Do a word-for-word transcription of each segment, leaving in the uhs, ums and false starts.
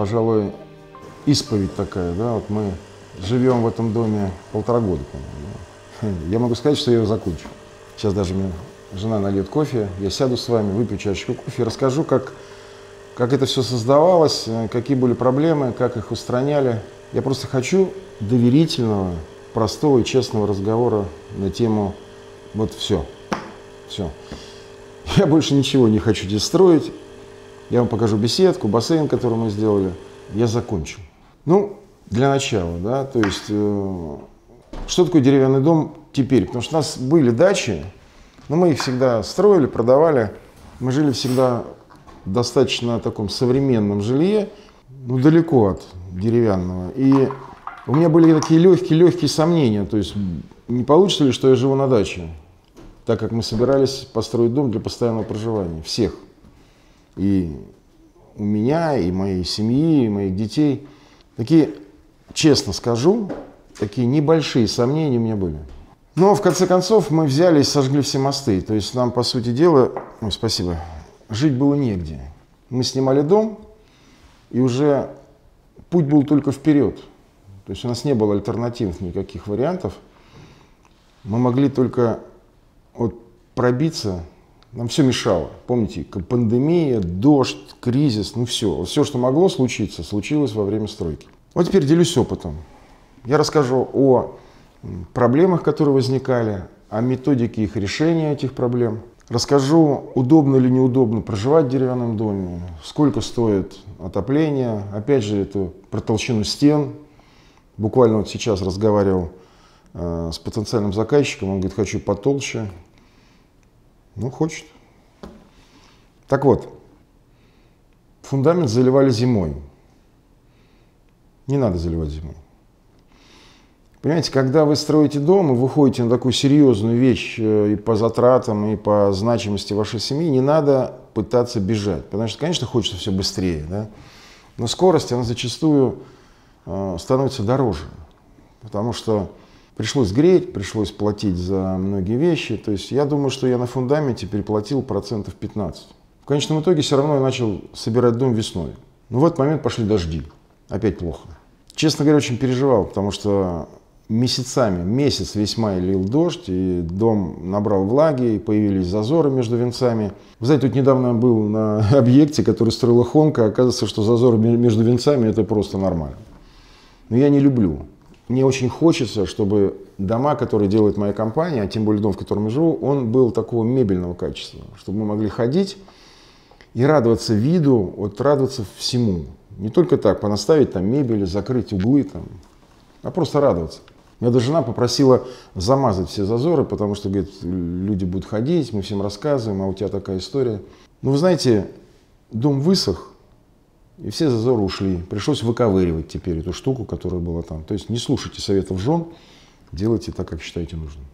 пожалуй, исповедь такая, да, вот мы живем в этом доме полтора года, по-моему. Я могу сказать, что я его закончу. Сейчас даже мне жена нальет кофе, я сяду с вами, выпью чашечку кофе и расскажу, как, как это все создавалось, какие были проблемы, как их устраняли. Я просто хочу доверительного, простого и честного разговора на тему вот все, все. Я больше ничего не хочу здесь строить. Я вам покажу беседку, бассейн, который мы сделали. Я закончу. Ну, для начала, да, то есть, э, что такое деревянный дом теперь? Потому что у нас были дачи, но мы их всегда строили, продавали. Мы жили всегда в достаточно таком современном жилье, ну, далеко от деревянного. И у меня были такие легкие-легкие сомнения, то есть, не получится ли, что я живу на даче, так как мы собирались построить дом для постоянного проживания всех. И у меня, и моей семьи, и моих детей. Такие, честно скажу, такие небольшие сомнения у меня были. Но в конце концов мы взяли и сожгли все мосты. То есть нам, по сути дела, ой, спасибо, жить было негде. Мы снимали дом, и уже путь был только вперед. То есть у нас не было альтернативных никаких вариантов. Мы могли только вот пробиться. Нам все мешало. Помните, пандемия, дождь, кризис, ну все. Все, что могло случиться, случилось во время стройки. Вот теперь делюсь опытом. Я расскажу о проблемах, которые возникали, о методике их решения этих проблем. Расскажу, удобно или неудобно проживать в деревянном доме, сколько стоит отопление. Опять же, это про толщину стен. Буквально вот сейчас разговаривал э, с потенциальным заказчиком, он говорит, хочу потолще. Ну, хочет. Так вот, фундамент заливали зимой. Не надо заливать зимой. Понимаете, когда вы строите дом и выходите на такую серьезную вещь и по затратам, и по значимости вашей семьи, не надо пытаться бежать. Потому что, конечно, хочется все быстрее, да? Но скорость, она зачастую э, становится дороже. Потому что пришлось греть, пришлось платить за многие вещи. То есть я думаю, что я на фундаменте переплатил процентов пятнадцать. В конечном итоге все равно я начал собирать дом весной. Но в этот момент пошли дожди. Опять плохо. Честно говоря, очень переживал, потому что месяцами, месяц весь май лил дождь, и дом набрал влаги, и появились зазоры между венцами. Вы знаете, тут недавно был на объекте, который строила Хонка, оказывается, что зазоры между венцами – это просто нормально. Но я не люблю. Мне очень хочется, чтобы дома, которые делает моя компания, а тем более дом, в котором я живу, он был такого мебельного качества, чтобы мы могли ходить и радоваться виду, вот радоваться всему. Не только так, понаставить там мебель, закрыть углы, там, а просто радоваться. Меня даже жена попросила замазать все зазоры, потому что, говорит, люди будут ходить, мы всем рассказываем, а у тебя такая история. Ну, вы знаете, дом высох, и все зазоры ушли. Пришлось выковыривать теперь эту штуку, которая была там. То есть не слушайте советов жен, делайте так, как считаете нужным.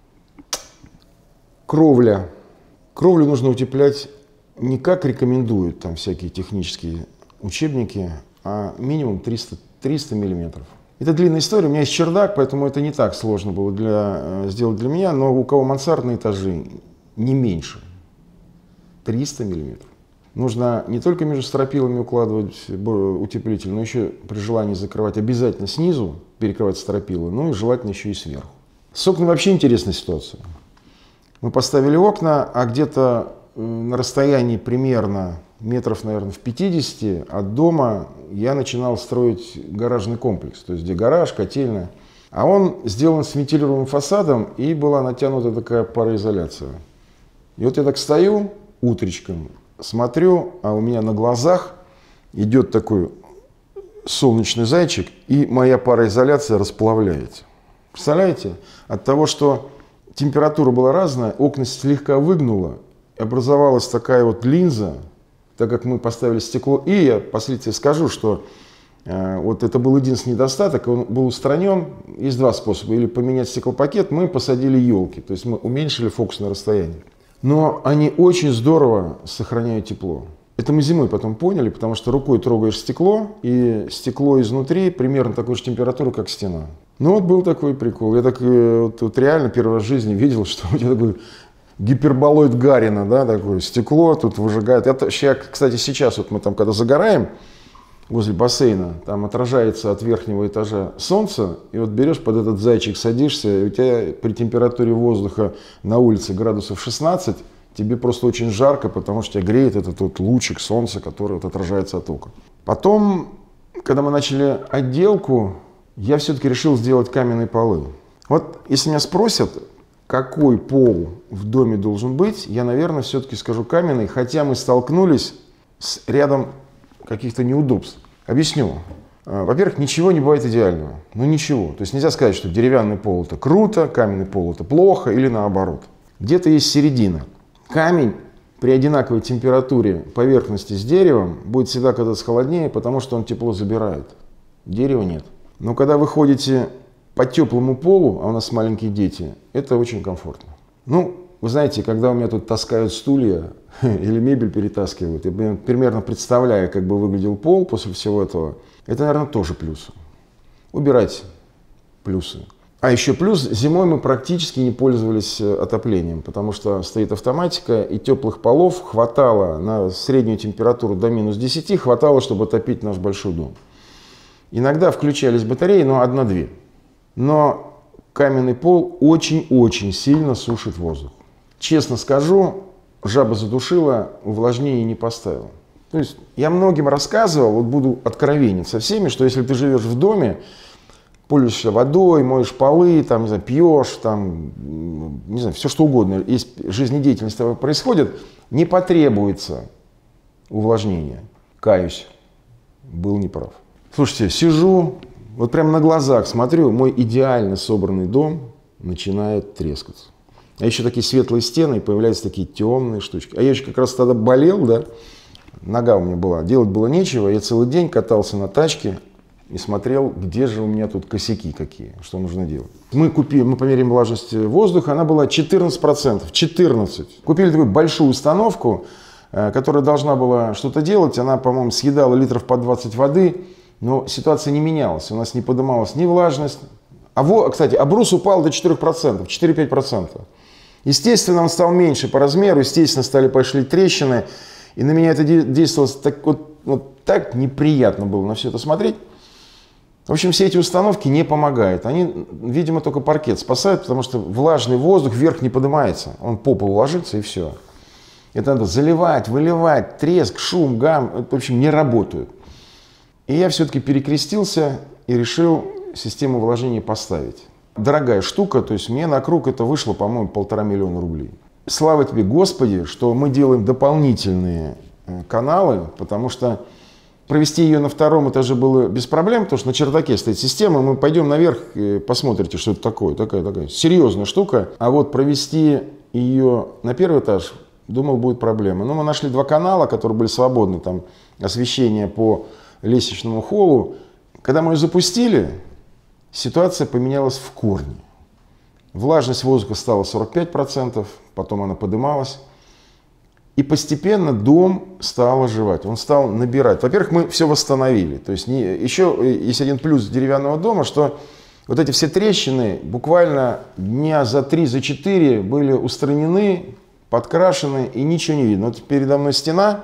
Кровля. Кровлю нужно утеплять не как рекомендуют там всякие технические учебники, а минимум триста, триста миллиметров. Это длинная история. У меня есть чердак, поэтому это не так сложно было для, сделать для меня, но у кого мансардные этажи, не меньше. триста миллиметров. Нужно не только между стропилами укладывать утеплитель, но еще при желании закрывать обязательно снизу, перекрывать стропилы, ну и желательно еще и сверху. С окнами вообще интересная ситуация. Мы поставили окна, а где-то на расстоянии примерно метров, наверное, в пятидесяти от дома я начинал строить гаражный комплекс, то есть где гараж, котельная. А он сделан с вентилируемым фасадом, и была натянута такая пароизоляция. И вот я так стою утречком, смотрю, а у меня на глазах идет такой солнечный зайчик, и моя пароизоляция расплавляется. Представляете? От того, что температура была разная, окна слегка выгнуло, образовалась такая вот линза, так как мы поставили стекло. И я впоследствии скажу, что э, вот это был единственный недостаток, он был устранен. Есть два способа. Или поменять стеклопакет, мы посадили елки, то есть мы уменьшили фокусное расстояние. Но они очень здорово сохраняют тепло. Это мы зимой потом поняли, потому что рукой трогаешь стекло, и стекло изнутри примерно такой же температуры, как стена. Ну вот был такой прикол. Я так вот, вот реально первый раз в жизни видел, что у тебя такой гиперболоид Гарина, да, такое стекло тут выжигает. Это, кстати, сейчас вот мы там, когда загораем, возле бассейна, там отражается от верхнего этажа солнце, и вот берешь под этот зайчик, садишься, и у тебя при температуре воздуха на улице градусов шестнадцать, тебе просто очень жарко, потому что тебя греет этот вот лучик солнца, который вот отражается от окон. Потом, когда мы начали отделку, я все-таки решил сделать каменные полы. Вот если меня спросят, какой пол в доме должен быть, я, наверное, все-таки скажу каменный, хотя мы столкнулись с рядом каких-то неудобств. Объясню. Во-первых, ничего не бывает идеального. Ну ничего. То есть нельзя сказать, что деревянный пол это круто, каменный пол это плохо или наоборот. Где-то есть середина. Камень при одинаковой температуре поверхности с деревом будет всегда когда-то холоднее, потому что он тепло забирает. Дерева нет. Но когда вы ходите по теплому полу, а у нас маленькие дети, это очень комфортно. Ну, вы знаете, когда у меня тут таскают стулья или мебель перетаскивают, я примерно представляю, как бы выглядел пол после всего этого. Это, наверное, тоже плюсы. Убирайте плюсы. А еще плюс, зимой мы практически не пользовались отоплением, потому что стоит автоматика, и теплых полов хватало на среднюю температуру до минус десяти, хватало, чтобы отопить наш большой дом. Иногда включались батареи, но одна-две. Но каменный пол очень-очень сильно сушит воздух. Честно скажу, жаба задушила, увлажнение не поставила. То есть я многим рассказывал, вот буду откровенен со всеми, что если ты живешь в доме, пользуешься водой, моешь полы, там, не знаю, пьешь, там, не знаю, все что угодно, если жизнедеятельность происходит, не потребуется увлажнения. Каюсь, был неправ. Слушайте, сижу, вот прямо на глазах смотрю, мой идеально собранный дом начинает трескаться. А еще такие светлые стены, и появляются такие темные штучки. А я еще как раз тогда болел, да, нога у меня была, делать было нечего. Я целый день катался на тачке и смотрел, где же у меня тут косяки какие, что нужно делать. Мы купили, мы померяем влажность воздуха, она была четырнадцать процентов, четырнадцать. Купили такую большую установку, которая должна была что-то делать. Она, по-моему, съедала литров по двадцать воды, но ситуация не менялась. У нас не поднималась ни влажность. А, во, кстати, обрус упал до четырёх процентов, четыре-пять процентов. Естественно, он стал меньше по размеру, естественно, стали пошли трещины. И на меня это действовало так, вот, вот так неприятно было на все это смотреть. В общем, все эти установки не помогают. Они, видимо, только паркет спасают, потому что влажный воздух вверх не поднимается. Он по полу ложится и все. Это надо заливать, выливать, треск, шум, гам. Это, в общем, не работают. И я все-таки перекрестился и решил систему вложения поставить. Дорогая штука, то есть мне на круг это вышло, по-моему, полтора миллиона рублей. Слава тебе, Господи, что мы делаем дополнительные каналы, потому что провести ее на втором этаже было без проблем, потому что на чердаке стоит система, мы пойдем наверх и посмотрите, что это такое. Такая, такая серьезная штука. А вот провести ее на первый этаж, думал, будет проблема. Но мы нашли два канала, которые были свободны, там освещение по лестничному холлу. Когда мы ее запустили, ситуация поменялась в корне. Влажность воздуха стала сорок пять процентов, потом она подымалась. И постепенно дом стал оживать, он стал набирать. Во-первых, мы все восстановили. То есть не, еще есть один плюс деревянного дома, что вот эти все трещины буквально дня за три, за четыре были устранены, подкрашены, и ничего не видно. Вот передо мной стена,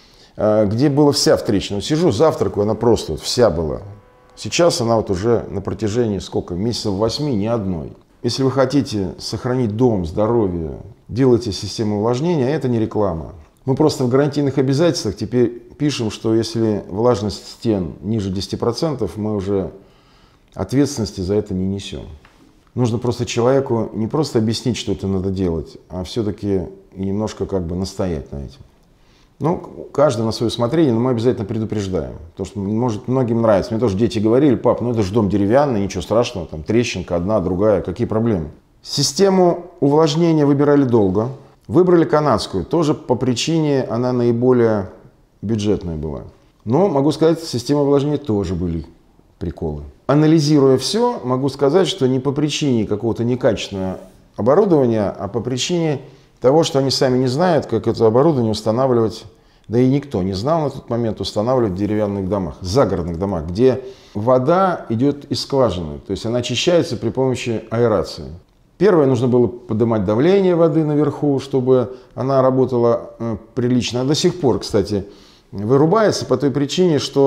где была вся в трещине. Вот сижу, завтракаю, она просто вот вся была. Сейчас она вот уже на протяжении сколько, месяцев восьми, ни одной. Если вы хотите сохранить дом, здоровье, делайте систему увлажнения, это не реклама. Мы просто в гарантийных обязательствах теперь пишем, что если влажность стен ниже десяти процентов, мы уже ответственности за это не несем. Нужно просто человеку не просто объяснить, что это надо делать, а все-таки немножко как бы настоять на этом. Ну, каждый на свое усмотрение, но мы обязательно предупреждаем. Потому что, может, многим нравится. Мне тоже дети говорили: пап, ну это же дом деревянный, ничего страшного, там трещинка одна, другая, какие проблемы? Систему увлажнения выбирали долго. Выбрали канадскую, тоже по причине она наиболее бюджетная была. Но, могу сказать, система увлажнения тоже были приколы. Анализируя все, могу сказать, что не по причине какого-то некачественного оборудования, а по причине того, что они сами не знают, как это оборудование устанавливать, да и никто не знал на тот момент, устанавливать в деревянных домах, загородных домах, где вода идет из скважины, то есть она очищается при помощи аэрации. Первое, нужно было поднимать давление воды наверху, чтобы она работала э, прилично. А до сих пор, кстати, вырубается по той причине, что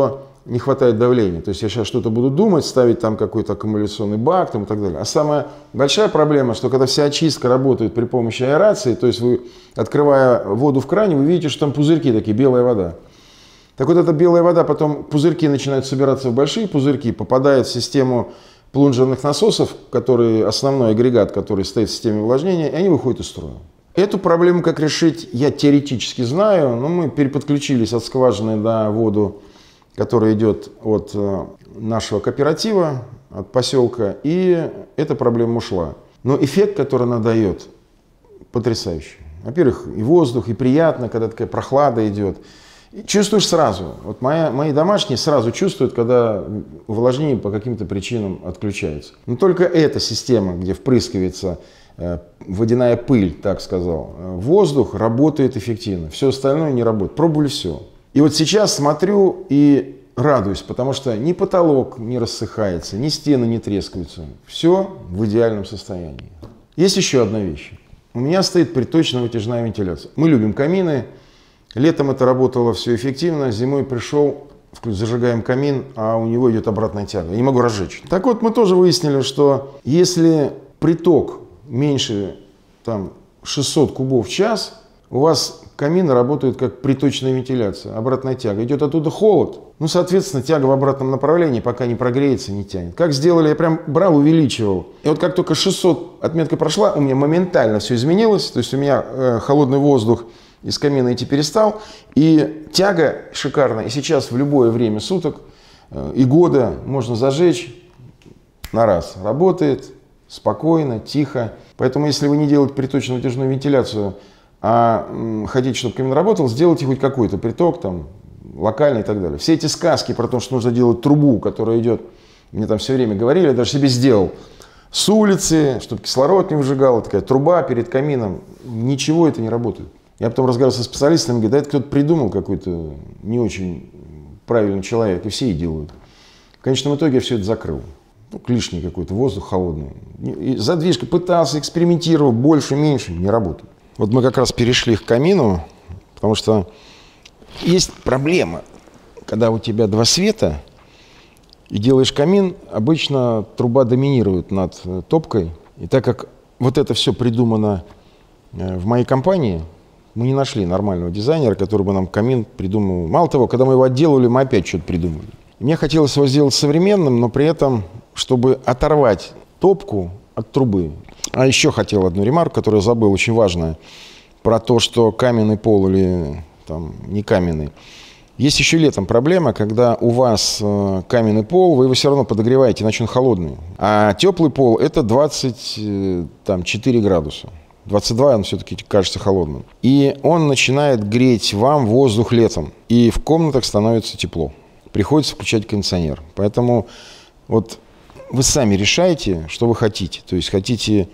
не хватает давления. То есть я сейчас что-то буду думать, ставить там какой-то аккумуляционный бак там, и так далее. А самая большая проблема, что когда вся очистка работает при помощи аэрации, то есть вы, открывая воду в кране, вы видите, что там пузырьки такие, белая вода. Так вот эта белая вода, потом пузырьки начинают собираться в большие пузырьки, попадает в систему плунжерных насосов, которые основной агрегат, который стоит в системе увлажнения, и они выходят из строя. Эту проблему как решить, я теоретически знаю, но мы переподключились от скважины на воду, которая идет от нашего кооператива, от поселка, и эта проблема ушла. Но эффект, который она дает, потрясающий. Во-первых, и воздух, и приятно, когда такая прохлада идет. И чувствуешь сразу. Вот моя, мои домашние сразу чувствуют, когда увлажнение по каким-то причинам отключается. Но только эта система, где впрыскивается э, водяная пыль, так сказал, воздух, работает эффективно. Все остальное не работает. Пробовали все. И вот сейчас смотрю и радуюсь, потому что ни потолок не рассыхается, ни стены не трескаются. Все в идеальном состоянии. Есть еще одна вещь. У меня стоит приточно-вытяжная вентиляция. Мы любим камины. Летом это работало все эффективно. Зимой пришел, зажигаем камин, а у него идет обратная тяга. Я не могу разжечь. Так вот, мы тоже выяснили, что если приток меньше там, шестьсот кубов в час, у вас камин работает как приточная вентиляция, обратная тяга. Идет оттуда холод, ну, соответственно, тяга в обратном направлении, пока не прогреется, не тянет. Как сделали, я прям брал, увеличивал. И вот как только шестьсот отметка прошла, у меня моментально все изменилось. То есть у меня э, холодный воздух из камина идти перестал. И тяга шикарная. И сейчас в любое время суток э, и года можно зажечь на раз. Работает спокойно, тихо. Поэтому если вы не делаете приточно-вытяжную вентиляцию, а хотите, чтобы камин работал, сделайте хоть какой-то приток, там, локальный и так далее. Все эти сказки про то, что нужно делать трубу, которая идет, мне там все время говорили, я даже себе сделал, с улицы, чтобы кислород не выжигал, такая труба перед камином, ничего это не работает. Я потом разговаривал со специалистами, говорят, да это кто-то придумал, какой-то не очень правильный человек, и все и делают. В конечном итоге я все это закрыл. Ну, лишний какой-то воздух холодный. И задвижка пытался, экспериментировал, больше, меньше, не работает. Вот мы как раз перешли к камину, потому что есть проблема, когда у тебя два света и делаешь камин, обычно труба доминирует над топкой. И так как вот это все придумано в моей компании, мы не нашли нормального дизайнера, который бы нам камин придумал. Мало того, когда мы его отделывали, мы опять что-то придумали. И мне хотелось его сделать современным, но при этом, чтобы оторвать топку от трубы. А еще хотел одну ремарку, которую я забыл, очень важная, про то, что каменный пол или там, не каменный. Есть еще летом проблема, когда у вас э, каменный пол, вы его все равно подогреваете, иначе он холодный. А теплый пол это двадцать четыре градуса. двадцать два он все-таки кажется холодным. И он начинает греть вам воздух летом. И в комнатах становится тепло. Приходится включать кондиционер. Поэтому вот вы сами решаете, что вы хотите. То есть хотите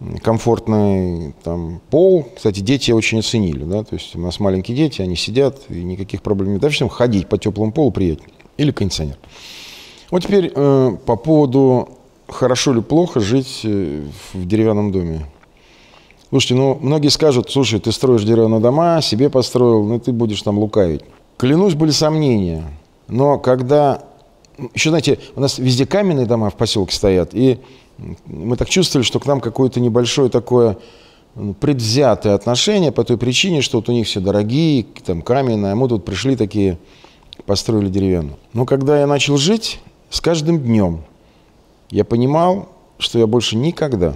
комфортный там, пол. Кстати, дети очень оценили. Да? То есть у нас маленькие дети, они сидят, и никаких проблем нет. Дальше ходить по теплому полу приятнее. Или кондиционер. Вот теперь э, по поводу, хорошо или плохо жить в деревянном доме. Слушайте, ну многие скажут, слушай, ты строишь деревянные дома, себе построил, ну ты будешь там лукавить. Клянусь, были сомнения. Но когда... Еще, знаете, у нас везде каменные дома в поселке стоят, и мы так чувствовали, что к нам какое-то небольшое такое предвзятое отношение по той причине, что вот у них все дорогие, там каменные, а мы тут пришли такие, построили деревянную. Но когда я начал жить, с каждым днем я понимал, что я больше никогда,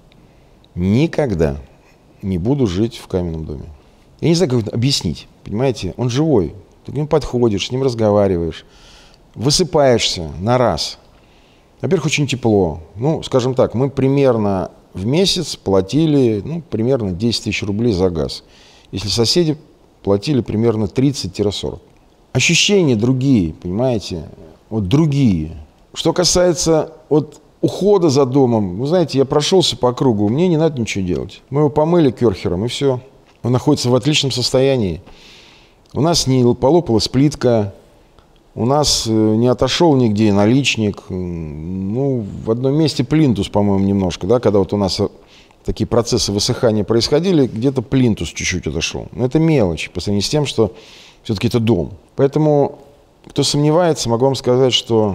никогда не буду жить в каменном доме. Я не знаю, как это объяснить, понимаете? Он живой, ты к нему подходишь, с ним разговариваешь. Высыпаешься на раз. Во-первых, очень тепло. Ну, скажем так, мы примерно в месяц платили ну, примерно десять тысяч рублей за газ. Если соседи платили примерно тридцать-сорок. Ощущения другие, понимаете? Вот другие. Что касается вот, ухода за домом, вы знаете, я прошелся по кругу, мне не надо ничего делать. Мы его помыли керхером, и все. Он находится в отличном состоянии. У нас не полопалась плитка. У нас не отошел нигде наличник. Ну, в одном месте плинтус, по-моему, немножко, да, когда вот у нас такие процессы высыхания происходили, где-то плинтус чуть-чуть отошел. Но это мелочь по сравнению с тем, что все-таки это дом. Поэтому кто сомневается, могу вам сказать, что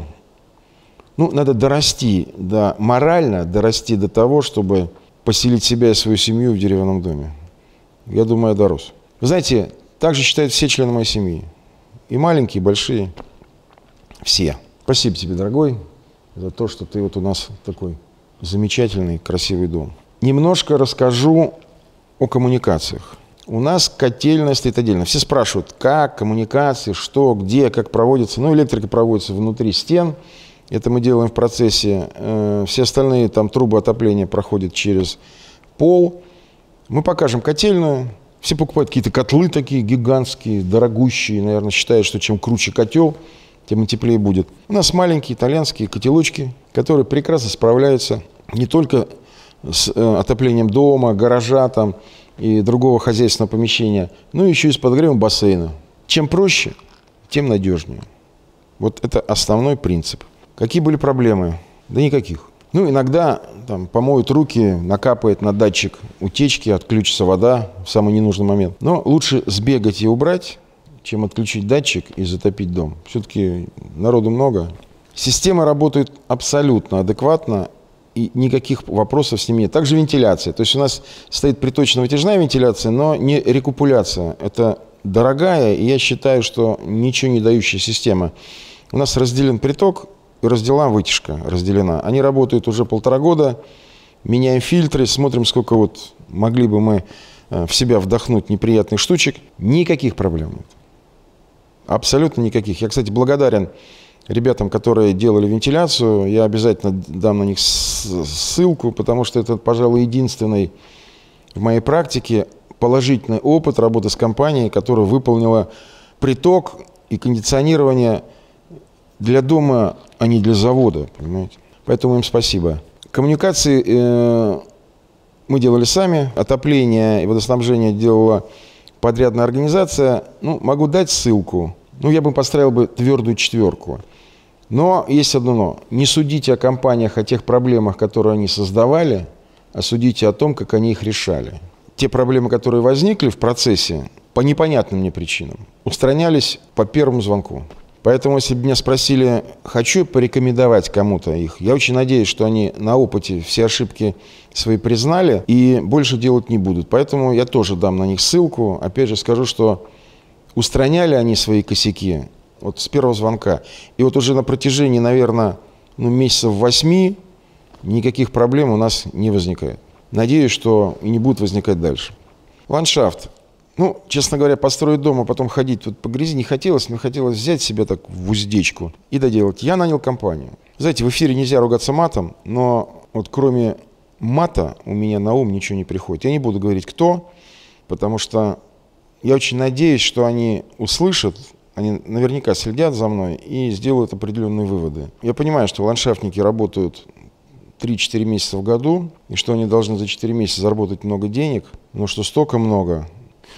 ну, надо дорасти, до, морально дорасти до того, чтобы поселить себя и свою семью в деревянном доме. Я думаю, я дорос. Вы знаете, так же считают все члены моей семьи. И маленькие, и большие. Все. Спасибо тебе, дорогой, за то, что ты вот у нас такой замечательный, красивый дом. Немножко расскажу о коммуникациях. У нас котельная стоит отдельно. Все спрашивают, как, коммуникации, что, где, как проводится. Ну, электрика проводится внутри стен. Это мы делаем в процессе. Все остальные там трубы отопления проходят через пол. Мы покажем котельную. Все покупают какие-то котлы такие гигантские, дорогущие. Наверное, считают, что чем круче котел, тем и теплее будет. У нас маленькие итальянские котелочки, которые прекрасно справляются не только с отоплением дома, гаража там, и другого хозяйственного помещения, но еще и с подогревом бассейна. Чем проще, тем надежнее. Вот это основной принцип. Какие были проблемы? Да никаких. Ну, иногда там, помоют руки, накапает на датчик утечки, отключится вода в самый ненужный момент. Но лучше сбегать и убрать, чем отключить датчик и затопить дом. Все-таки народу много. Система работает абсолютно адекватно, и никаких вопросов с ними нет. Также вентиляция. То есть у нас стоит приточно-вытяжная вентиляция, но не рекупуляция. Это дорогая, и я считаю, что ничего не дающая система. У нас разделен приток, и разделена вытяжка разделена. Они работают уже полтора года. Меняем фильтры, смотрим, сколько вот могли бы мы в себя вдохнуть неприятных штучек. Никаких проблем нет. Абсолютно никаких. Я, кстати, благодарен ребятам, которые делали вентиляцию. Я обязательно дам на них ссылку, потому что это, пожалуй, единственный в моей практике положительный опыт работы с компанией, которая выполнила приток и кондиционирование для дома, а не для завода, понимаете? Поэтому им спасибо. Коммуникации э, мы делали сами, отопление и водоснабжение делала подрядная организация. Ну, могу дать ссылку. Ну, я бы поставил бы твердую четверку. Но есть одно но. Не судите о компаниях, о тех проблемах, которые они создавали, а судите о том, как они их решали. Те проблемы, которые возникли в процессе, по непонятным мне причинам, устранялись по первому звонку. Поэтому, если бы меня спросили, хочу порекомендовать кому-то их, я очень надеюсь, что они на опыте все ошибки свои признали и больше делать не будут. Поэтому я тоже дам на них ссылку. Опять же скажу, что устраняли они свои косяки вот с первого звонка. И вот уже на протяжении, наверное, ну, месяцев восьми никаких проблем у нас не возникает. Надеюсь, что и не будет возникать дальше. Ландшафт. Ну, честно говоря, построить дом, а потом ходить тут по грязи не хотелось. Мне хотелось взять себя так в уздечку и доделать. Я нанял компанию. Знаете, в эфире нельзя ругаться матом, но вот кроме мата у меня на ум ничего не приходит. Я не буду говорить, кто, потому что я очень надеюсь, что они услышат, они наверняка следят за мной и сделают определенные выводы. Я понимаю, что ландшафтники работают три-четыре месяца в году, и что они должны за четыре месяца заработать много денег, но что столько много,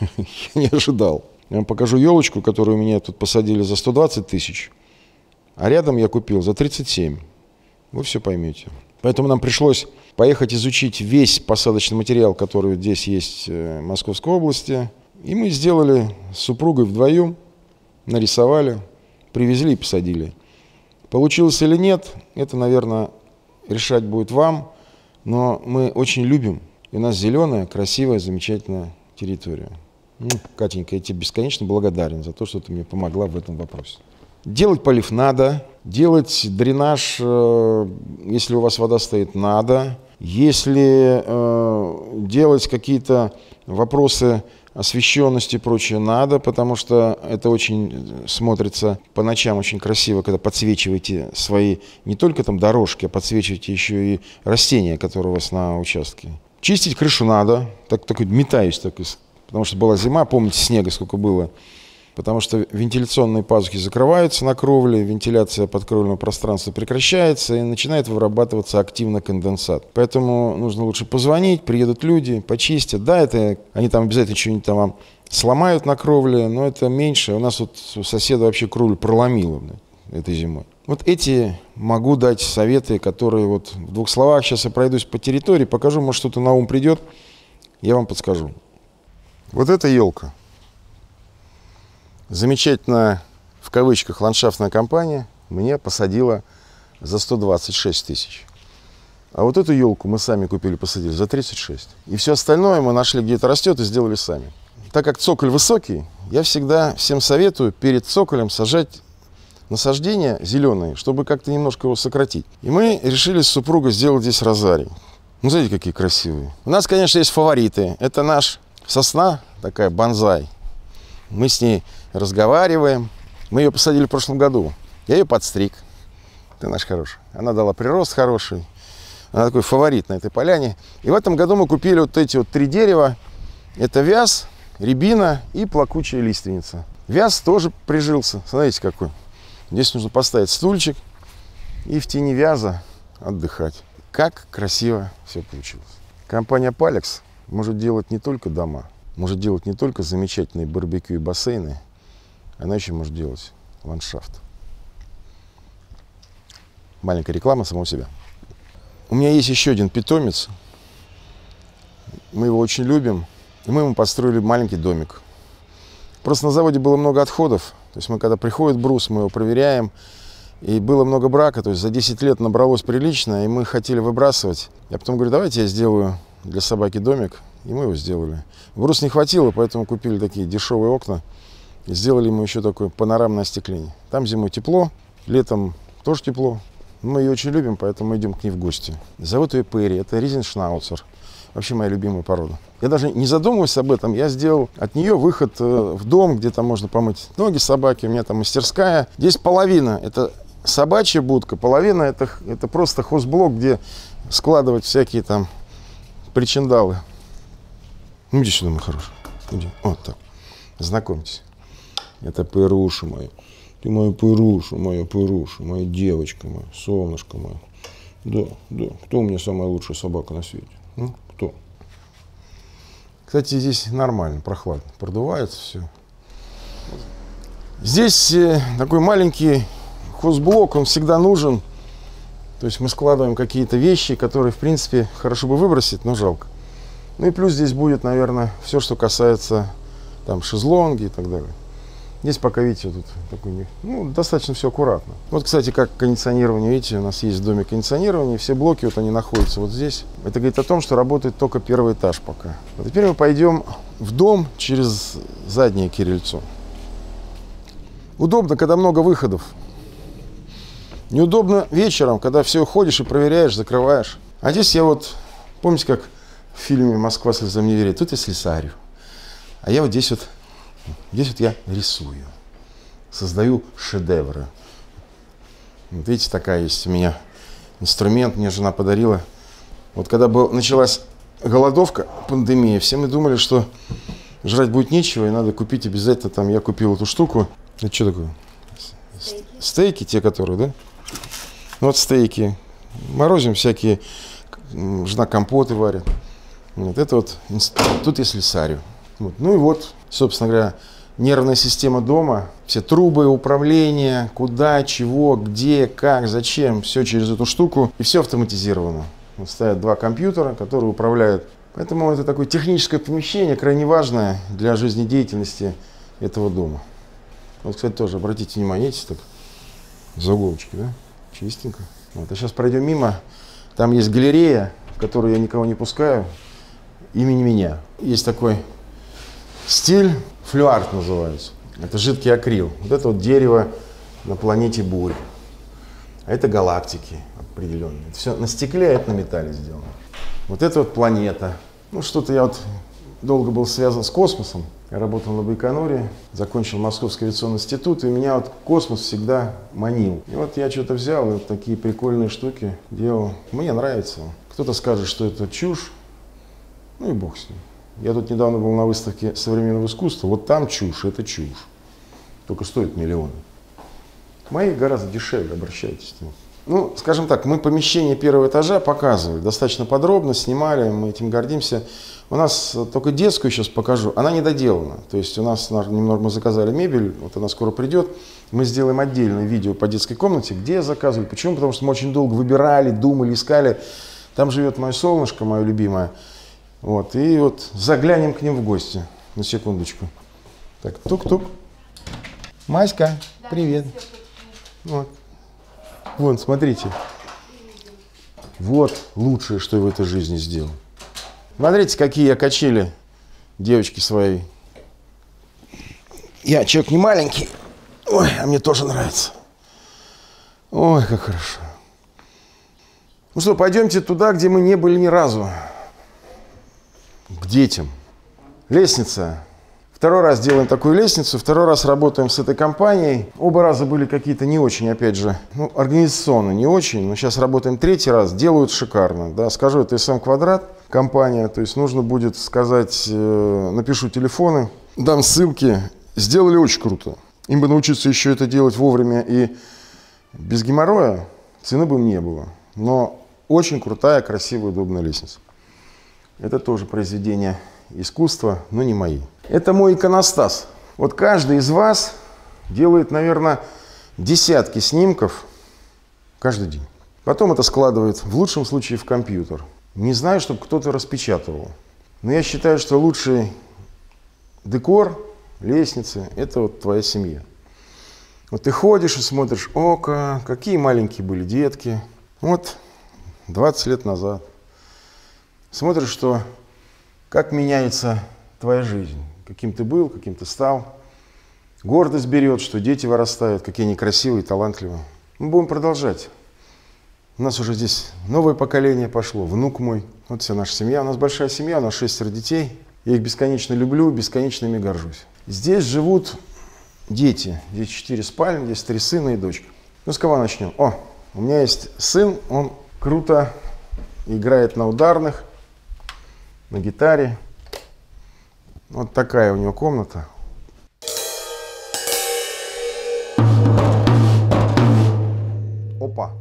я не ожидал. Я вам покажу елочку, которую у меня тут посадили за сто двадцать тысяч, а рядом я купил за тридцать семь. Вы все поймете. Поэтому нам пришлось поехать изучить весь посадочный материал, который здесь есть в Московской области. И мы сделали с супругой вдвоем, нарисовали, привезли и посадили. Получилось или нет, это, наверное, решать будет вам. Но мы очень любим, и у нас зеленая, красивая, замечательная территория. Ну, Катенька, я тебе бесконечно благодарен за то, что ты мне помогла в этом вопросе. Делать полив надо, делать дренаж, э, если у вас вода стоит, надо. Если э, делать какие-то вопросы освещенности и прочее, надо, потому что это очень смотрится по ночам очень красиво, когда подсвечиваете свои не только там дорожки, а подсвечиваете еще и растения, которые у вас на участке. Чистить крышу надо, так, так метаюсь, так, потому что была зима, помните, снега сколько было. Потому что вентиляционные пазухи закрываются на кровле, вентиляция подкровельного пространства прекращается и начинает вырабатываться активно конденсат. Поэтому нужно лучше позвонить, приедут люди, почистят. Да, это они там обязательно что-нибудь там вам сломают на кровле, но это меньше. У нас вот у соседа вообще кровлю проломило этой зимой. Вот эти могу дать советы, которые вот в двух словах сейчас я пройдусь по территории, покажу, может что-то на ум придет, я вам подскажу. Вот эта елка. Замечательная в кавычках, ландшафтная компания мне посадила за сто двадцать шесть тысяч. А вот эту елку мы сами купили, посадили за тридцать шесть. И все остальное мы нашли, где это растет, и сделали сами. Так как цоколь высокий, я всегда всем советую перед цоколем сажать насаждения зеленые, чтобы как-то немножко его сократить. И мы решили с супругой сделать здесь розарий. Ну, смотрите, какие красивые. У нас, конечно, есть фавориты. Это наш сосна, такая бонсай. Мы с ней разговариваем. Мы ее посадили в прошлом году. Я ее подстриг. Ты наш хороший. Она дала прирост хороший. Она такой фаворит на этой поляне. И в этом году мы купили вот эти вот три дерева. Это вяз, рябина и плакучая лиственница. Вяз тоже прижился. Смотрите, какой. Здесь нужно поставить стульчик и в тени вяза отдыхать. Как красиво все получилось. Компания Palex может делать не только дома, может делать не только замечательные барбекю и бассейны, она еще может делать ландшафт. Маленькая реклама самого себя. У меня есть еще один питомец. Мы его очень любим. И мы ему построили маленький домик. Просто на заводе было много отходов. То есть мы, когда приходит брус, мы его проверяем. И было много брака, то есть за десять лет набралось прилично, и мы хотели выбрасывать. Я потом говорю, давайте я сделаю для собаки домик, и мы его сделали. Брус не хватило, поэтому купили такие дешевые окна. И сделали ему еще такое панорамное остекление. Там зимой тепло, летом тоже тепло. Мы ее очень любим, поэтому мы идем к ней в гости. Зовут ее Перри, это ризеншнауцер. Вообще моя любимая порода. Я даже не задумываясь об этом, я сделал от нее выход в дом, где там можно помыть ноги собаки. У меня там мастерская. Здесь половина — это собачья будка, половина это, — это просто хозблок, где складывать всякие там причиндалы. Ну, иди сюда, мой хороший. Иди. Вот так. Знакомьтесь. Это Пыруша моя. Ты моя Пыруша, моя Пыруша, моя девочка моя, солнышко мое. Да, да. Кто у меня самая лучшая собака на свете? Ну, кто? Кстати, здесь нормально, прохладно. Продувается все. Здесь э, такой маленький хозблок, он всегда нужен. То есть мы складываем какие-то вещи, которые, в принципе, хорошо бы выбросить, но жалко. Ну и плюс здесь будет, наверное, все, что касается там шезлонги и так далее. Здесь пока, видите, тут такой, ну, достаточно все аккуратно. Вот, кстати, как кондиционирование, видите, у нас есть в доме кондиционирование, все блоки, вот они находятся вот здесь. Это говорит о том, что работает только первый этаж пока. А теперь мы пойдем в дом через заднее крыльцо. Удобно, когда много выходов. Неудобно вечером, когда все ходишь и проверяешь, закрываешь. А здесь я вот, помните, как в фильме «Москва слезам не верит», тут я слесарю. А я вот здесь вот, здесь вот я рисую, создаю шедевры. Вот видите, такая есть у меня инструмент, мне жена подарила. Вот когда был, началась голодовка, пандемия, все мы думали, что жрать будет нечего, и надо купить обязательно, там, я купил эту штуку. Это что такое? Стейки. Стейки, те, которые, да? Ну, вот стейки. Морозим всякие, жена компоты варит. Вот это вот, тут я слесарю. Вот. Ну и вот, собственно говоря, нервная система дома, все трубы управления, куда, чего, где, как, зачем, все через эту штуку, и все автоматизировано. Вот стоят два компьютера, которые управляют. Поэтому это такое техническое помещение, крайне важное для жизнедеятельности этого дома. Вот, кстати, тоже обратите внимание, видите, так, загулочки, да, чистенько. Вот. А сейчас пройдем мимо, там есть галерея, в которую я никого не пускаю, имени меня. Есть такой стиль, флюарт называется. Это жидкий акрил. Вот это вот дерево на планете Бурь. А это галактики определенные. Это все на стекле, а это на металле сделано. Вот это вот планета. Ну, что-то я вот долго был связан с космосом. Я работал на Байконуре, закончил Московский авиационный институт, и меня вот космос всегда манил. И вот я что-то взял, и вот такие прикольные штуки делал. Мне нравится. Кто-то скажет, что это чушь. Ну и бог с ним. Я тут недавно был на выставке современного искусства. Вот там чушь, это чушь. Только стоит миллионы. Мои гораздо дешевле, обращайтесь. Ну, скажем так, мы помещение первого этажа показывали достаточно подробно, снимали, мы этим гордимся. У нас только детскую сейчас покажу, она не доделана. То есть у нас немного мы заказали мебель, вот она скоро придет. Мы сделаем отдельное видео по детской комнате, где заказывали. Почему? Потому что мы очень долго выбирали, думали, искали. Там живет мое солнышко, мое любимое. Вот, и вот заглянем к ним в гости. На секундочку. Так, тук-тук. Маська. Да. Привет. Вот. Вон, смотрите. Вот лучшее, что я в этой жизни сделал. Смотрите, какие я качели девочки своей. Я человек не маленький. Ой, а мне тоже нравится. Ой, как хорошо. Ну что, пойдемте туда, где мы не были ни разу. К детям. Лестница. Второй раз делаем такую лестницу, второй раз работаем с этой компанией. Оба раза были какие-то не очень, опять же, ну, организационно не очень. Но сейчас работаем третий раз, делают шикарно. Да, скажу, это эс эм Квадрат компания, то есть нужно будет сказать, э, напишу телефоны, дам ссылки. Сделали очень круто. Им бы научиться еще это делать вовремя и без геморроя, цены бы им не было. Но очень крутая, красивая, удобная лестница. Это тоже произведение искусства, но не мои. Это мой иконостас. Вот каждый из вас делает, наверное, десятки снимков каждый день. Потом это складывает, в лучшем случае, в компьютер. Не знаю, чтобы кто-то распечатывал. Но я считаю, что лучший декор, лестницы, это вот твоя семья. Вот ты ходишь и смотришь, око, какие маленькие были детки. Вот двадцать лет назад. Смотришь, что как меняется твоя жизнь. Каким ты был, каким ты стал. Гордость берет, что дети вырастают, какие они красивые, талантливые. Мы будем продолжать. У нас уже здесь новое поколение пошло, внук мой. Вот вся наша семья. У нас большая семья, у нас шестеро детей. Я их бесконечно люблю, бесконечно ими горжусь. Здесь живут дети. Здесь четыре спальни, здесь три сына и дочка. Ну, с кого начнем? О, у меня есть сын, он круто играет на ударных, на гитаре. Вот такая у него комната. Опа.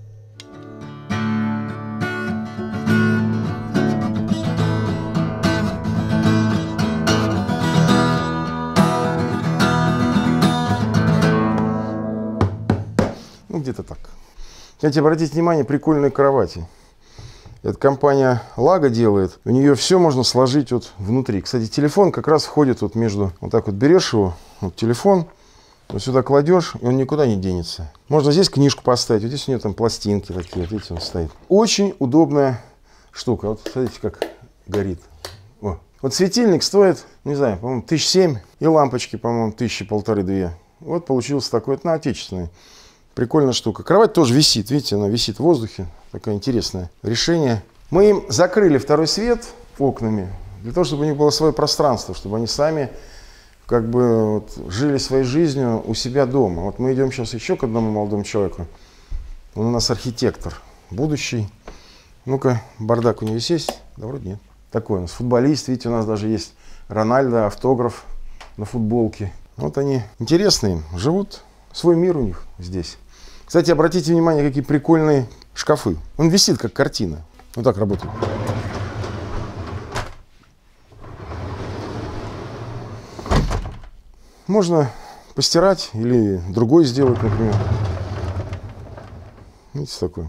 Ну, где-то так. Кстати, обратите внимание, прикольные кровати. Эта компания Лага делает. У нее все можно сложить вот внутри. Кстати, телефон как раз входит вот между... Вот так вот берешь его, вот телефон, вот сюда кладешь, и он никуда не денется. Можно здесь книжку поставить. Вот здесь у нее там пластинки такие. Вот видите, он стоит. Очень удобная штука. Вот смотрите, как горит. О. Вот светильник стоит, не знаю, по-моему, тысяч семь. И лампочки, по-моему, тысячи полторы-две. Вот получился такой, это на отечественный. Прикольная штука. Кровать тоже висит, видите, она висит в воздухе. Такое интересное решение. Мы им закрыли второй свет окнами, для того, чтобы у них было свое пространство, чтобы они сами как бы вот, жили своей жизнью у себя дома. Вот мы идем сейчас еще к одному молодому человеку. Он у нас архитектор, будущий. Ну-ка, бардак у него есть? Да вроде нет. Такой у нас футболист, видите, у нас даже есть Рональдо, автограф на футболке. Вот они интересные, живут, свой мир у них здесь. Кстати, обратите внимание, какие прикольные шкафы. Он висит, как картина. Вот так работает. Можно постирать или другой сделать, например. Видите, такой.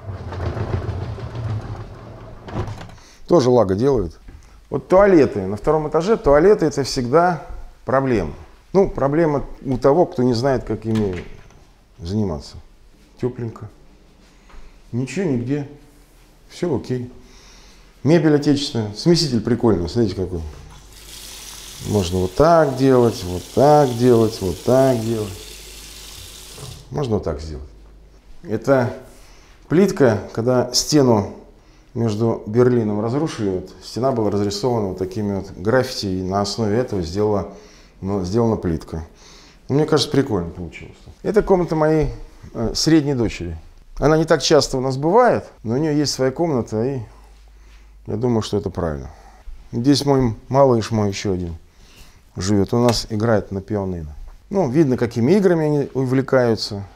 Тоже Лага делает. Вот туалеты. На втором этаже туалеты — это всегда проблема. Ну, проблема у того, кто не знает, как ими заниматься. Тепленько. Ничего, нигде. Все окей. Мебель отечественная. Смеситель прикольный. Смотрите, какой. Можно вот так делать, вот так делать, вот так делать. Можно вот так сделать. Это плитка, когда стену между Берлином разрушили, вот, стена была разрисована вот такими вот граффити, и на основе этого сделала, ну, сделана плитка. Мне кажется, прикольно получилось. Это комната моей э, средней дочери. Она не так часто у нас бывает, но у нее есть своя комната, и я думаю, что это правильно. Здесь мой малыш мой еще один живет, у нас играет на пианино. Ну, видно, какими играми они увлекаются.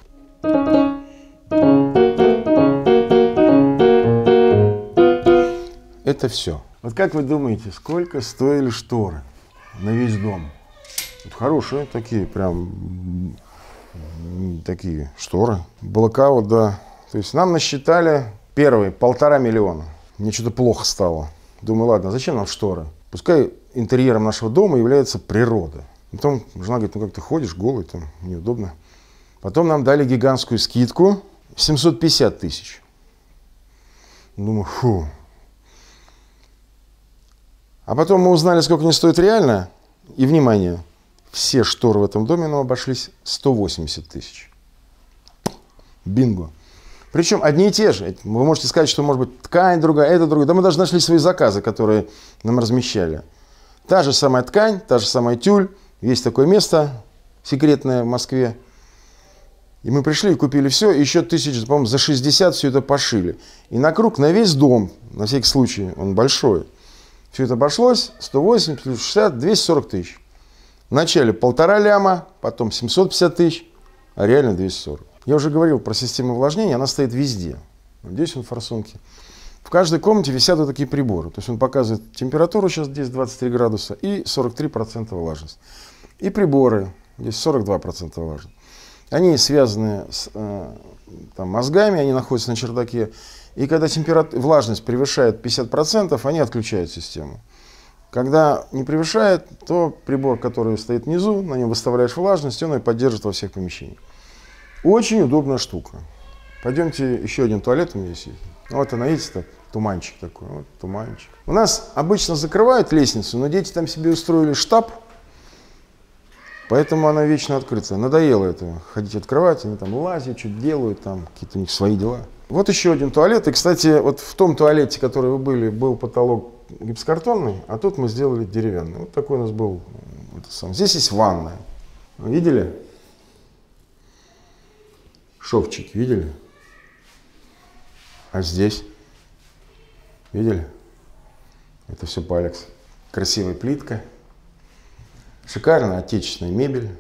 Это все. Вот как вы думаете, сколько стоили шторы на весь дом? Вот хорошие такие, прям такие шторы. Блэкаут, да. То есть нам насчитали первые полтора миллиона. Мне что-то плохо стало. Думаю, ладно, зачем нам шторы? Пускай интерьером нашего дома является природа. Потом жена говорит, ну как ты ходишь голый, там неудобно. Потом нам дали гигантскую скидку семьсот пятьдесят тысяч. Думаю, фу. А потом мы узнали, сколько они стоят реально. И, внимание, все шторы в этом доме нам обошлись сто восемьдесят тысяч. Бинго. Причем одни и те же. Вы можете сказать, что может быть ткань другая, это другая. Да мы даже нашли свои заказы, которые нам размещали. Та же самая ткань, та же самая тюль. Есть такое место секретное в Москве. И мы пришли и купили все. И еще тысяч, по-моему, за шестьдесят все это пошили. И на круг, на весь дом, на всякий случай, он большой. Все это обошлось сто восемьдесят плюс шестьдесят, двести сорок тысяч. Вначале полтора ляма, потом семьсот пятьдесят тысяч, а реально двести сорок. Я уже говорил про систему увлажнения, она стоит везде. Здесь он форсунки. В каждой комнате висят вот такие приборы. То есть он показывает температуру, сейчас здесь двадцать три градуса, и сорок три процента влажность. И приборы, здесь сорок два процента влажность. Они связаны с э, там, мозгами, они находятся на чердаке. И когда температура, влажность превышает пятьдесят процентов, они отключают систему. Когда не превышает, то прибор, который стоит внизу, на нем выставляешь влажность, и он ее поддержит во всех помещениях. Очень удобная штука. Пойдемте, еще один туалет у меня есть. Вот она, видите, так, туманчик такой. Вот туманчик. У нас обычно закрывают лестницу, но дети там себе устроили штаб, поэтому она вечно открыта. Надоело это, ходить открывать, они там лазят, что-то делают, там какие-то у них свои дела. Вот еще один туалет. И, кстати, вот в том туалете, который вы были, был потолок гипсокартонный, а тут мы сделали деревянный. Вот такой у нас был. Это сам. Здесь есть ванная. Вы видели? Шовчик, видели? А здесь? Видели? Это все палекс. Красивая плитка. Шикарная отечественная мебель.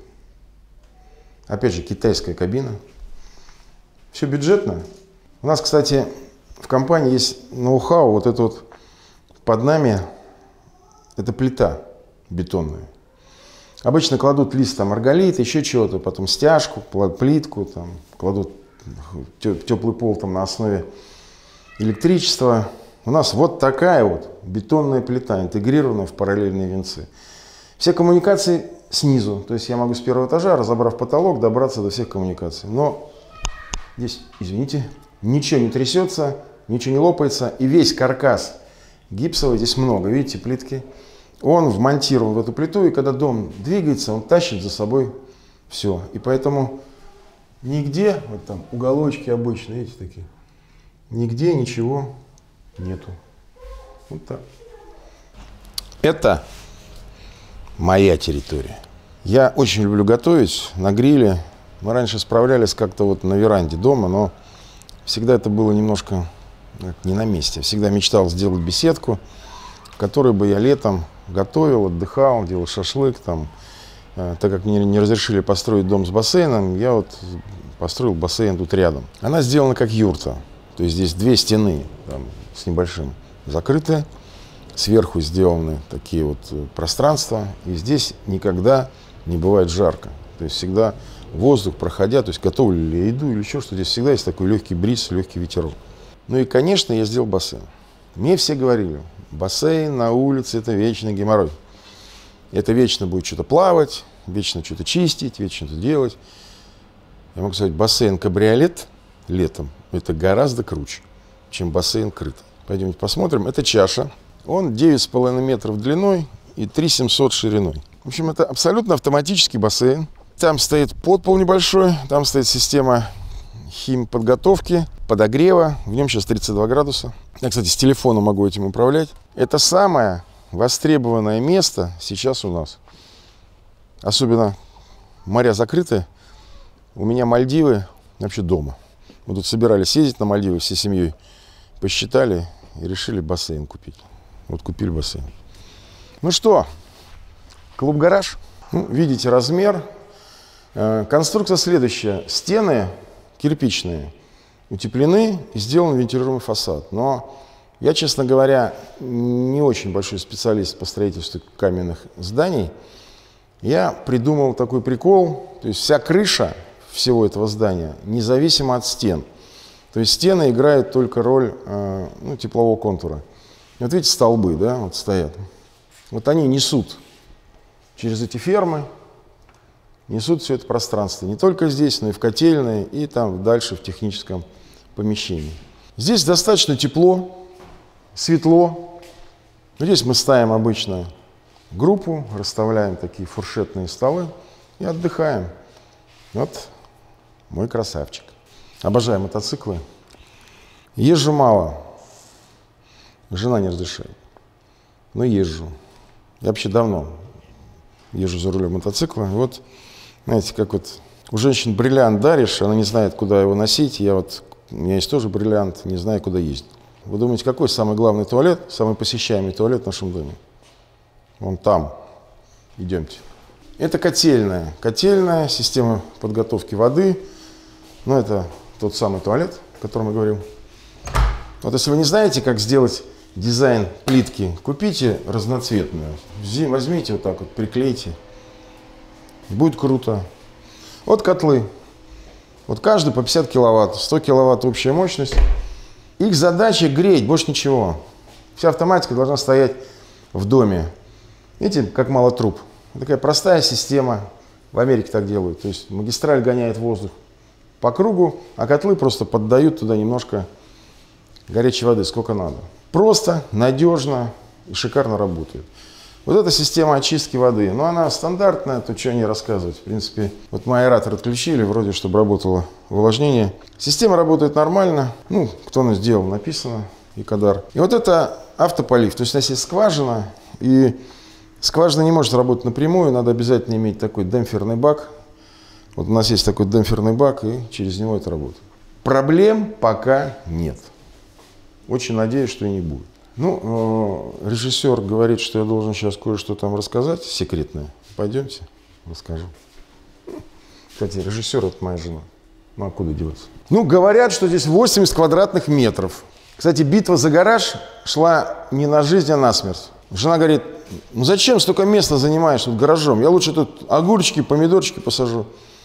Опять же, китайская кабина. Все бюджетно. У нас, кстати, в компании есть ноу-хау. Вот это вот под нами, это плита бетонная. Обычно кладут лист там маргалит, еще чего-то, потом стяжку, плитку, там, кладут теплый пол там на основе электричества. У нас вот такая вот бетонная плита, интегрированная в параллельные венцы. Все коммуникации снизу, то есть я могу с первого этажа, разобрав потолок, добраться до всех коммуникаций. Но здесь, извините, ничего не трясется, ничего не лопается, и весь каркас гипсовый, здесь много, видите, плитки. Он вмонтирован в эту плиту, и когда дом двигается, он тащит за собой все. И поэтому нигде, вот там уголочки обычные, видите, такие, нигде ничего нету. Вот так. Это моя территория. Я очень люблю готовить на гриле. Мы раньше справлялись как-то вот на веранде дома, но всегда это было немножко не на месте. Всегда мечтал сделать беседку, в которой бы я летом готовил, отдыхал, делал шашлык. Там. Так как мне не разрешили построить дом с бассейном, я вот построил бассейн тут рядом. Она сделана как юрта. То есть здесь две стены там, с небольшим закрытые. Сверху сделаны такие вот пространства. И здесь никогда не бывает жарко. То есть всегда воздух, проходя, то есть готовлю ли еду или еще что, здесь всегда есть такой легкий бриз, легкий ветерок. Ну и, конечно, я сделал бассейн. Мне все говорили, бассейн на улице – это вечный геморрой. Это вечно будет что-то плавать, вечно что-то чистить, вечно что-то делать. Я могу сказать, бассейн-кабриолет летом – это гораздо круче, чем бассейн крытый. Пойдемте посмотрим. Это чаша. Он девять с половиной метров длиной и три тысячи семьсот шириной. В общем, это абсолютно автоматический бассейн. Там стоит подпол небольшой, там стоит система химподготовки, подогрева. В нем сейчас тридцать два градуса. Я, кстати, с телефона могу этим управлять. Это самое востребованное место сейчас у нас. Особенно моря закрыты. У меня Мальдивы вообще дома. Мы тут собирались ездить на Мальдивы всей семьей. Посчитали и решили бассейн купить. Вот купили бассейн. Ну что, клуб-гараж. Ну, видите размер. Конструкция следующая. Стены кирпичные, утеплены и сделан вентилируемый фасад. Но я, честно говоря, не очень большой специалист по строительству каменных зданий. Я придумал такой прикол. То есть вся крыша всего этого здания независимо от стен. То есть стены играют только роль э, ну, теплового контура. Вот видите, столбы, да, вот стоят. Вот они несут через эти фермы несут все это пространство. Не только здесь, но и в котельной, и там дальше в техническом помещении. Здесь достаточно тепло, светло. Здесь мы ставим обычно группу, расставляем такие фуршетные столы и отдыхаем. Вот мой красавчик. Обожаю мотоциклы. Езжу мало. Жена не разрешает. Но езжу. Я вообще давно езжу за рулем мотоцикла. И вот, знаете, как вот у женщин бриллиант даришь, она не знает, куда его носить. Я вот, у меня есть тоже бриллиант, не знаю, куда ездить. Вы думаете, какой самый главный туалет, самый посещаемый туалет в нашем доме? Вон там. Идемте. Это котельная. Котельная, система подготовки воды. Ну, это тот самый туалет, о котором я говорил. Вот если вы не знаете, как сделать дизайн плитки, купите разноцветную. Возьмите вот так вот, приклейте. Будет круто. Вот котлы. Вот каждый по пятьдесят киловатт. сто киловатт общая мощность. Их задача греть, больше ничего. Вся автоматика должна стоять в доме. Видите, как мало труб. Такая простая система. В Америке так делают. То есть магистраль гоняет воздух по кругу, а котлы просто поддают туда немножко горячей воды, сколько надо. Просто, надежно и шикарно работает. Вот эта система очистки воды, ну она стандартная, тут что о ней рассказывать. В принципе, вот мы аэратор отключили, вроде, чтобы работало увлажнение. Система работает нормально. Ну, кто она сделал, написано, Икодар. И вот это автополив, то есть у нас есть скважина, и скважина не может работать напрямую, надо обязательно иметь такой демпферный бак. Вот у нас есть такой демпферный бак, и через него это работает. Проблем пока нет. Очень надеюсь, что и не будет. Ну, э, режиссер говорит, что я должен сейчас кое-что там рассказать, секретное. Пойдемте, расскажу. Кстати, режиссер — это моя жена. Ну, а куда деваться? Ну, говорят, что здесь восемьдесят квадратных метров. Кстати, битва за гараж шла не на жизнь, а на смерть. Жена говорит: ну зачем столько места занимаешь тут гаражом? Я лучше тут огурчики, помидорчики посажу.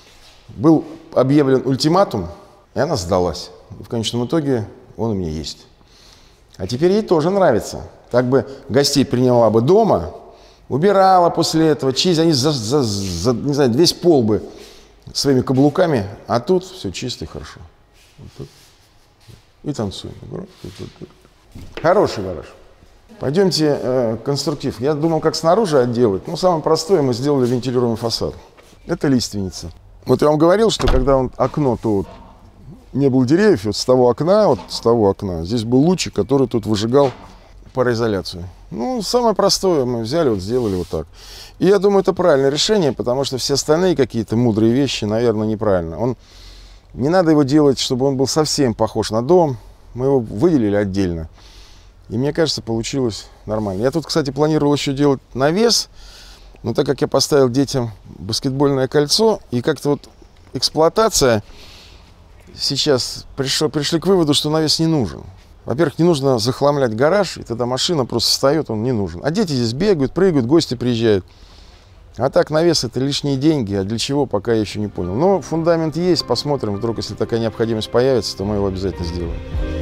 Был объявлен ультиматум, и она сдалась. И в конечном итоге он у меня есть. А теперь ей тоже нравится. Так бы гостей приняла бы дома, убирала после этого, через они за, за, за, не знаю, весь пол бы своими каблуками, а тут все чисто и хорошо. Вот тут. И танцуем. Хороший гараж. Пойдемте э, конструктив. Я думал, как снаружи отделать. Ну, самое простое, мы сделали вентилируемый фасад. Это лиственница. Вот я вам говорил, что когда он, окно, то вот не было деревьев, вот с того окна, вот с того окна, здесь был лучик, который тут выжигал пароизоляцию. Ну, самое простое, мы взяли, вот сделали вот так. И я думаю, это правильное решение, потому что все остальные какие-то мудрые вещи, наверное, неправильно. Он, не надо его делать, чтобы он был совсем похож на дом. Мы его выделили отдельно. И мне кажется, получилось нормально. Я тут, кстати, планировал еще делать навес, но так как я поставил детям баскетбольное кольцо, и как-то вот эксплуатация... Сейчас пришло, пришли к выводу, что навес не нужен. Во-первых, не нужно захламлять гараж, и тогда машина просто встает, он не нужен. А дети здесь бегают, прыгают, гости приезжают. А так навес — это лишние деньги, а для чего, пока я еще не понял. Но фундамент есть, посмотрим, вдруг, если такая необходимость появится, то мы его обязательно сделаем.